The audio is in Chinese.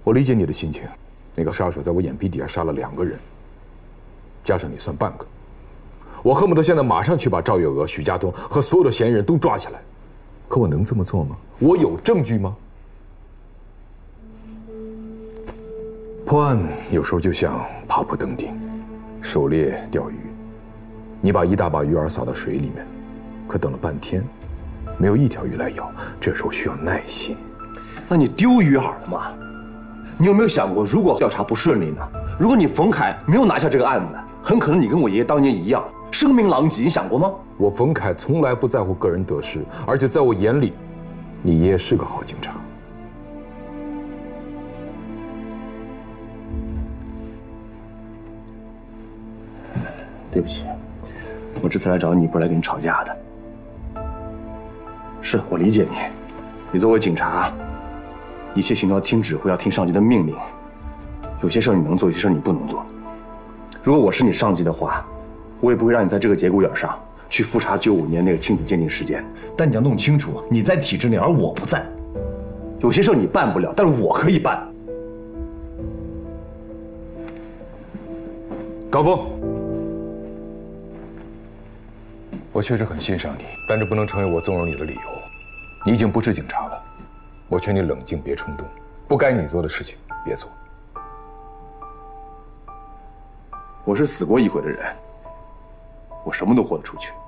我理解你的心情。那个杀手在我眼皮底下杀了2个人，加上你算半个。我恨不得现在马上去把赵月娥、许家东和所有的嫌疑人都抓起来。可我能这么做吗？我有证据吗？破案有时候就像爬坡登顶，狩猎钓鱼。你把一大把鱼饵撒到水里面，可等了半天，没有一条鱼来咬。这时候需要耐心。 那你丢鱼饵了吗？你有没有想过，如果调查不顺利呢？如果你冯凯没有拿下这个案子，很可能你跟我爷爷当年一样，声名狼藉。你想过吗？ 我冯凯从来不在乎个人得失，而且在我眼里，你爷爷是个好警察。 对不起，我这次来找你不是来跟你吵架的。是我理解你，你作为警察，一切行动要听指挥，要听上级的命令。有些事儿你能做，有些事儿你不能做。如果我是你上级的话，我也不会让你在这个节骨眼上去复查95年那个亲子鉴定事件。但你要弄清楚，你在体制内，而我不在。有些事儿你办不了，但是我可以办。 高峰。我确实很欣赏你，但这不能成为我纵容你的理由。你已经不是警察了，我劝你冷静，别冲动，不该你做的事情别做。 我是死过一回的人，我什么都豁得出去。